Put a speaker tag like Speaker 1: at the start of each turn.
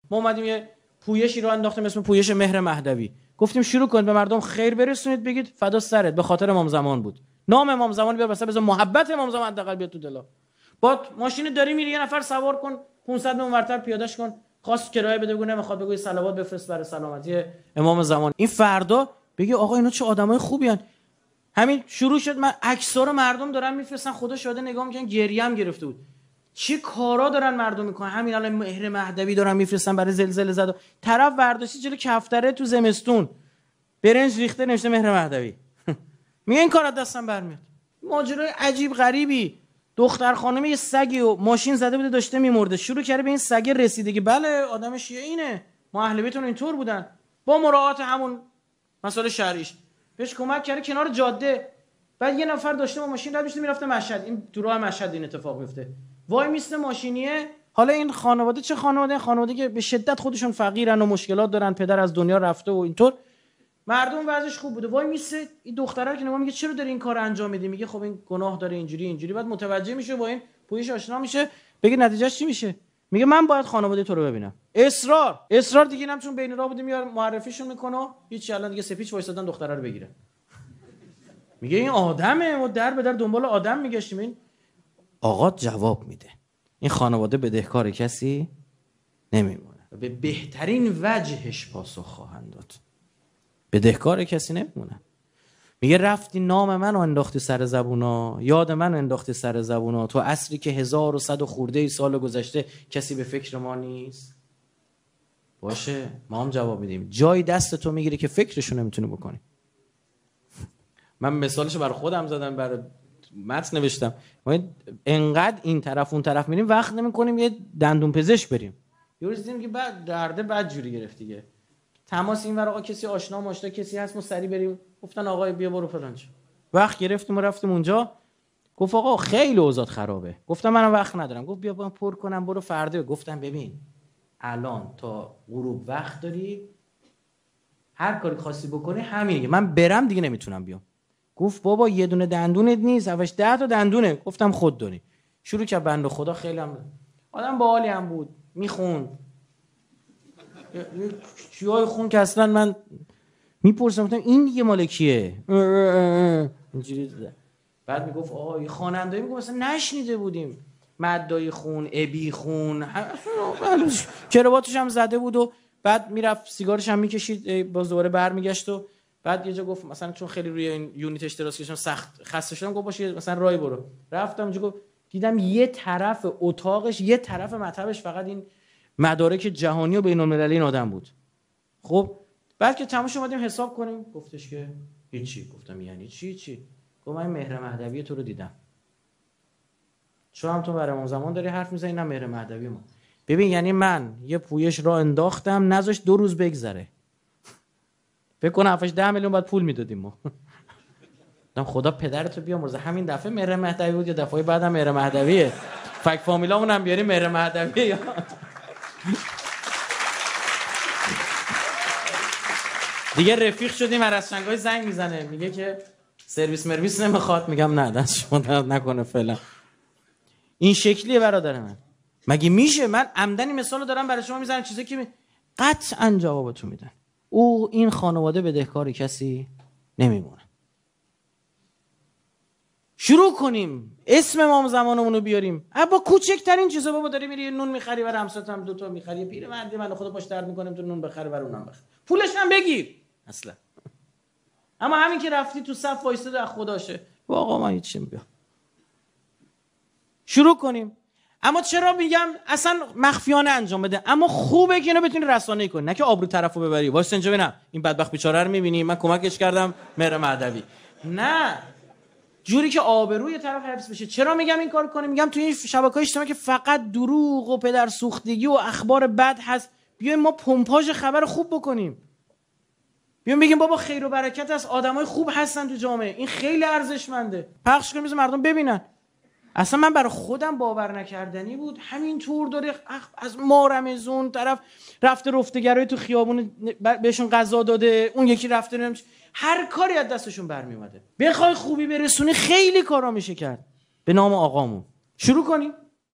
Speaker 1: ما اومدیم یه پویشی رو انداختیم اسم پویش مهر مهدوی، گفتیم شروع کنید به مردم خیر برسونید، بگید فدا سرت به خاطر امام زمان بود، نام امام زمان بیار، مثلا محبت امام زمان حداقل بیاد تو دلا. با ماشین داری میری یه نفر سوار کن 500 اونورتر پیادهش کن، خواست کرایه بده بگو نمیخواد، بگو صلوات بفرست برای سلامتی امام زمان. این فردا بگی آقا اینا چه آدمای خوبی ان. همین شروع شد، من عکس‌ها رو مردم دارن میفرستن، خدا شاهده نگاه میکنن گریم گرفته بود. چه کارا دارن مردم میکنن. همین الان مهر مهدوی دارن میفرستن برای زلزله زده، طرف برداشتی جلو کفتره تو زمستون برنج ریخته نوشته مهر مهدوی. میگه این کار از دستم برمیاد. ماجرای عجیب غریبی. دختر خانم یه سگی و ماشین زده بوده داشته میمرده، شروع کرده به این سگ رسیدگی، بله آدم شیعه اینه، ما اهل بیتون اینطور بودن، با مراعات همون مسائل شرعیش بهش کمک کرده کنار جاده. بعد یه نفر داشته با ماشین رد میشد میرفته مشهد، این تو راه مشهد این اتفاق میفته، وای میسته ماشینیه. حالا این خانواده چه خانواده که به شدت خودشون فقیرن و مشکلات دارن، پدر از دنیا رفته و اینطور، مردم وضعش خوب بوده، وای میسته این دختره که نگاه میگه چرا داری این کارو انجام میدی، میگه خب این گناه داره اینجوری. بعد متوجه میشه با این پویش آشنا میشه، بگه نتیجهش چی میشه، میگه من باید خانواده تو رو ببینم. اصرار دیگه اینم چون بین راه بوده میاد معرفیشون میکنه، هیچ الان دیگه سپیچ وایسادن دختره رو بگیره. میگه این آدمه، ما در به در دنبال آدم میگشتیم. این آقا جواب میده این خانواده بدهکار کسی نمیمونه، به بهترین وجهش پاسخ خواهند داد، بدهکار کسی نمیمونه. میگه رفتی نام منو انداختی سر زبونا، یاد منو انداختی سر زبونا، تو عصری که 1100 خورده سال گذشته کسی به فکر ما نیست. باشه ما هم جواب میدیم، جای دست تو میگیره که فکرشو نمیتونی بکنی. من مثالشو برای خودم زدم، برای متن نوشتم، ما انقدر این طرف اون طرف میریم وقت نمیکنیم یه دندون پزشک بریم، یه روز دیدیم که بعد درده بد جوری گرفت دیگه، تماس این ور آقا کسی آشنا ماشنا کسی هست ما سری بریم، گفتن آقا بیا برو فلانچ، وقت گرفتیم و رفتیم اونجا، گفت آقا خیلی اوضاع خرابه، گفتم منم وقت ندارم، گفت بیا من پر کنم برو فردا. گفتم ببین الان تا غروب وقت داری، هر کاری خواستی بکنی همینه، من برم دیگه نمیتونم بیام. گفت بابا یه دونه دندونت نیست، اولش 10 تا دندونه. گفتم خود داری. شروع کرد بنده خدا، خیلی هم آدم باحالی هم بود، میخوند چیای خون که اصلا من میپرسم گفتم این دیگه مال کیه اینجوری. بعد میگفت آقا یه خواننده، میگفت مثلا نشنیده بودیم، مدای خون، ابی خون، کراواتش هم زده بود و بعد میرفت سیگارش هم میکشید، باز دوباره برمیگشت و بعد یه جا گفت مثلا چون خیلی روی این یونیتش دراز کشیدم سخت خسته شدم، گفت باشه مثلا رای برو. رفتم اونجا، گفت دیدم یه طرف اتاقش، یه طرف مطبش فقط این مدارک جهانی و بین‌المللی این آدم بود. خب بعد که تموم شد اومدیم حساب کنیم، گفتش که هیچی. گفتم یعنی چی؟ گفت من مهر مهدوی تو رو دیدم، چون هم تو برای امام زمان داری حرف میزنی نه مهر مهدوی ما. ببین یعنی من یه پویش را انداختم نذاش 2 روز بگذره، فکر کنم 10 میلیون بعد پول میدادیم ما. خدا پدرتو بیامرزه، همین دفعه مهر مهدوی بود یا دفعه بعدم مهر مهدویه، فک فامیلامون هم بیاریم مهر مهدویه. دیگه رفیق شدیم، هر از چنگای زنگ میزنه میگه که سرویس نمیخواد، میگم نه دست شما درد نکنه فعلا. این شکلیه برادر من. مگه میشه؟ من عمدنی مثالو دارم برای شما میزنم، چیزی که قطعا جوابتو میدن. این خانواده بدهکار کسی نمیمونه. شروع کنیم اسم امام زمانمون رو بیاریم، با کوچکترین چیزا. بابا داری میری نون میخری برای همسات، هم 2 تا میخری، پیرمردی من خدا پاش درد میکنم تو نون بخره برای اونم بخره، پولش هم بگیر اصلا. اما همین که رفتی تو صف وایساده از خداشه، آقا من هیچ میگم. شروع کنیم. اما چرا میگم اصلا مخفیانه انجام بده، اما خوبه که اینو بتونی رسانه‌ای کنی، نه که آبرو طرفو ببری. واسه اینجا ببینم این بدبخت بیچاره رو میبینی من کمکش کردم مهر مهدوی، نه جوری که آبروی طرف حفظ بشه. چرا میگم این کار کنیم؟ میگم توی این شبکه‌های اجتماعی که فقط دروغ و پدرسوختگی و اخبار بد هست، بیایم ما پمپاژ خبر خوب بکنیم، بیایم بگیم بابا خیر و برکت است، آدمای خوب هستن تو جامعه، این خیلی ارزشمنده، پخش کنیم مردم ببینن. اصلا من برای خودم باور نکردنی بود همین طور داره از ما رمزون طرف رفته رفتگرای تو خیابون بهشون غذا داده، اون یکی رفته هر کاری از دستشون برمی اومده. بخوای خوبی برسونی خیلی کارا میشه کرد به نام آقامون. شروع کنیم.